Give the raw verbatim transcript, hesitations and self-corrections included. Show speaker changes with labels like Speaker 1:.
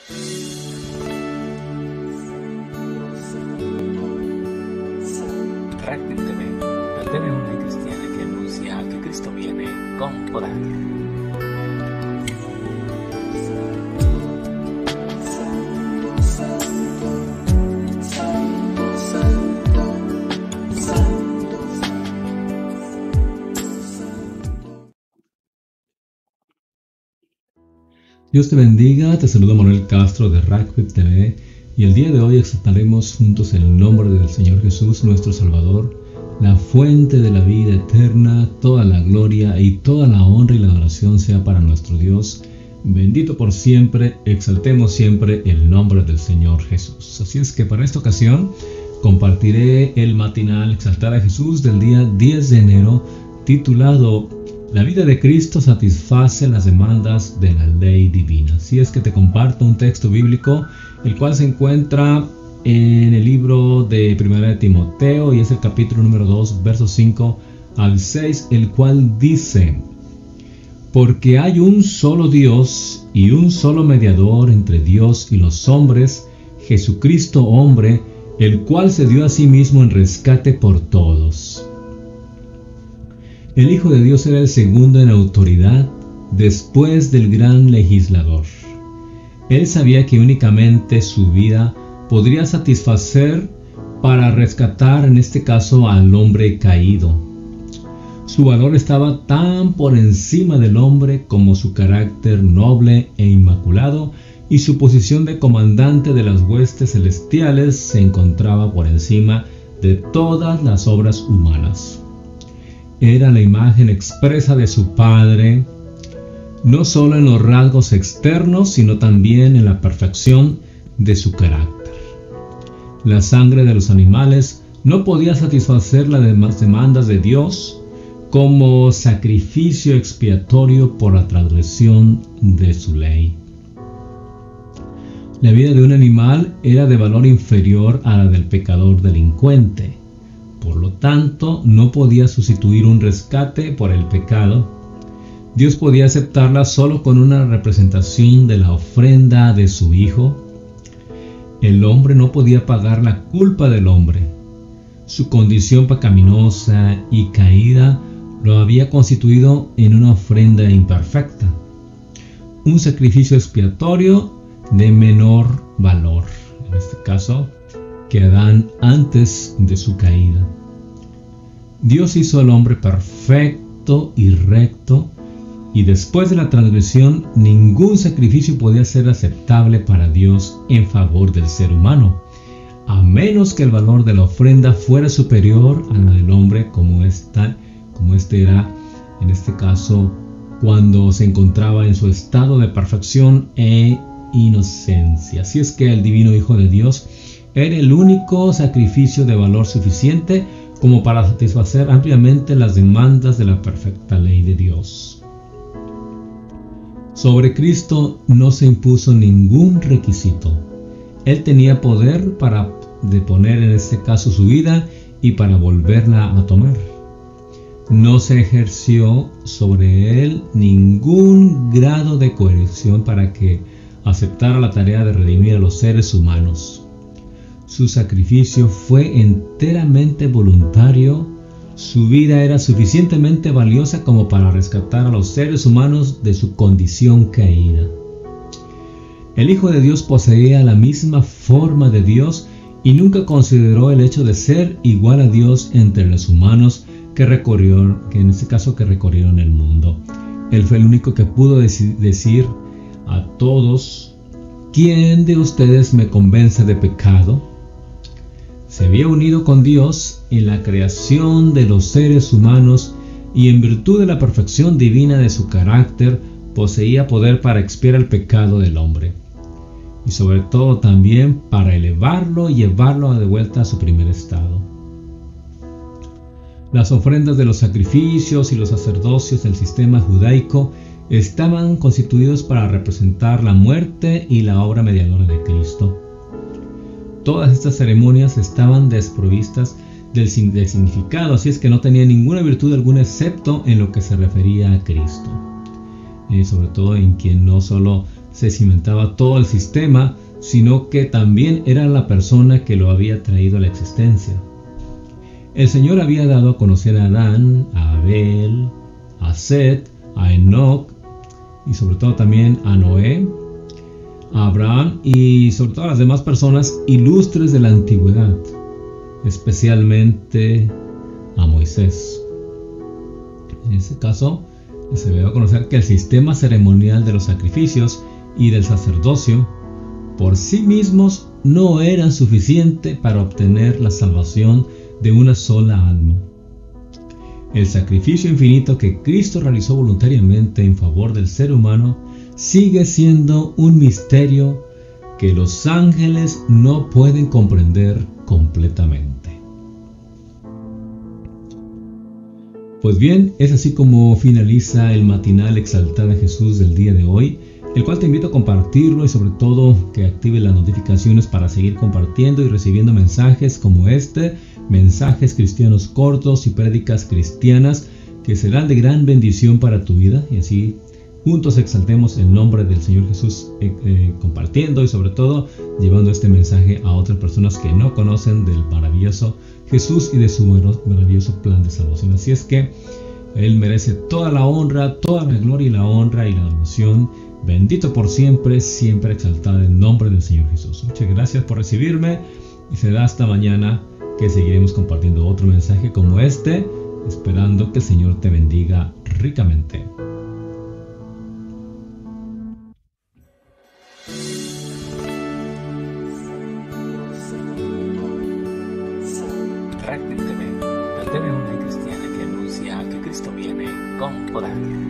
Speaker 1: Rugby T V, la T V única cristiana que anuncia que Cristo viene con poder.
Speaker 2: Dios te bendiga, te saluda Manuel Castro de Rugby T V y el día de hoy exaltaremos juntos el nombre del Señor Jesús, nuestro Salvador, la fuente de la vida eterna. Toda la gloria y toda la honra y la adoración sea para nuestro Dios, bendito por siempre. Exaltemos siempre el nombre del Señor Jesús. Así es que para esta ocasión compartiré el matinal Exaltar a Jesús del día diez de enero, titulado La vida de Cristo satisface las demandas de la ley divina. Así es que te comparto un texto bíblico, el cual se encuentra en el libro de Primera de Timoteo, y es el capítulo número dos, versos cinco al seis, el cual dice: Porque hay un solo Dios y un solo mediador entre Dios y los hombres, Jesucristo hombre, el cual se dio a sí mismo en rescate por todos. El Hijo de Dios era el segundo en autoridad después del gran legislador. Él sabía que únicamente su vida podría satisfacer para rescatar, en este caso, al hombre caído. Su valor estaba tan por encima del hombre como su carácter noble e inmaculado, y su posición de comandante de las huestes celestiales se encontraba por encima de todas las obras humanas. Era la imagen expresa de su Padre, no solo en los rasgos externos, sino también en la perfección de su carácter. La sangre de los animales no podía satisfacer las demandas de Dios como sacrificio expiatorio por la transgresión de su ley. La vida de un animal era de valor inferior a la del pecador delincuente. Por lo tanto, no podía sustituir un rescate por el pecado. Dios podía aceptarla solo con una representación de la ofrenda de su Hijo. El hombre no podía pagar la culpa del hombre. Su condición pecaminosa y caída lo había constituido en una ofrenda imperfecta, un sacrificio expiatorio de menor valor, en este caso, que Adán antes de su caída. Dios hizo al hombre perfecto y recto, y después de la transgresión ningún sacrificio podía ser aceptable para Dios en favor del ser humano, a menos que el valor de la ofrenda fuera superior a la del hombre, como esta, como este era, en este caso, cuando se encontraba en su estado de perfección e inocencia. Así es que el divino Hijo de Dios era el único sacrificio de valor suficiente como para satisfacer ampliamente las demandas de la perfecta ley de Dios. Sobre Cristo no se impuso ningún requisito. Él tenía poder para deponer en este caso su vida y para volverla a tomar. No se ejerció sobre él ningún grado de coerción para que aceptara la tarea de redimir a los seres humanos. Su sacrificio fue enteramente voluntario. Su vida era suficientemente valiosa como para rescatar a los seres humanos de su condición caída. El Hijo de Dios poseía la misma forma de Dios y nunca consideró el hecho de ser igual a Dios entre los humanos que recorrieron, que en este caso que recorrieron el mundo. Él fue el único que pudo dec- decir a todos: ¿quién de ustedes me convence de pecado? Se había unido con Dios en la creación de los seres humanos y en virtud de la perfección divina de su carácter poseía poder para expiar el pecado del hombre y sobre todo también para elevarlo y llevarlo de vuelta a su primer estado. Las ofrendas de los sacrificios y los sacerdocios del sistema judaico estaban constituidos para representar la muerte y la obra mediadora de Cristo. Todas estas ceremonias estaban desprovistas del, del significado, así es que no tenían ninguna virtud alguna excepto en lo que se refería a Cristo, eh, sobre todo en quien no solo se cimentaba todo el sistema, sino que también era la persona que lo había traído a la existencia. El Señor había dado a conocer a Adán, a Abel, a Set, a Enoc y sobre todo también a Noé, a Abraham y sobre todo a las demás personas ilustres de la antigüedad, especialmente a Moisés. En este caso, se debe conocer que el sistema ceremonial de los sacrificios y del sacerdocio por sí mismos no eran suficiente para obtener la salvación de una sola alma. El sacrificio infinito que Cristo realizó voluntariamente en favor del ser humano sigue siendo un misterio que los ángeles no pueden comprender completamente. Pues bien, es así como finaliza el matinal Exaltar a Jesús del día de hoy, el cual te invito a compartirlo y sobre todo que active las notificaciones para seguir compartiendo y recibiendo mensajes como este, mensajes cristianos cortos y prédicas cristianas que serán de gran bendición para tu vida, y así juntos exaltemos el nombre del Señor Jesús eh, eh, compartiendo y sobre todo llevando este mensaje a otras personas que no conocen del maravilloso Jesús y de su maravilloso plan de salvación. Así es que Él merece toda la honra, toda la gloria y la honra y la adoración. Bendito por siempre, siempre exaltado en nombre del Señor Jesús. Muchas gracias por recibirme y será hasta mañana que seguiremos compartiendo otro mensaje como este, esperando que el Señor te bendiga ricamente.
Speaker 1: Realmente, Belén es una cristiana que anuncia que Cristo viene con poder.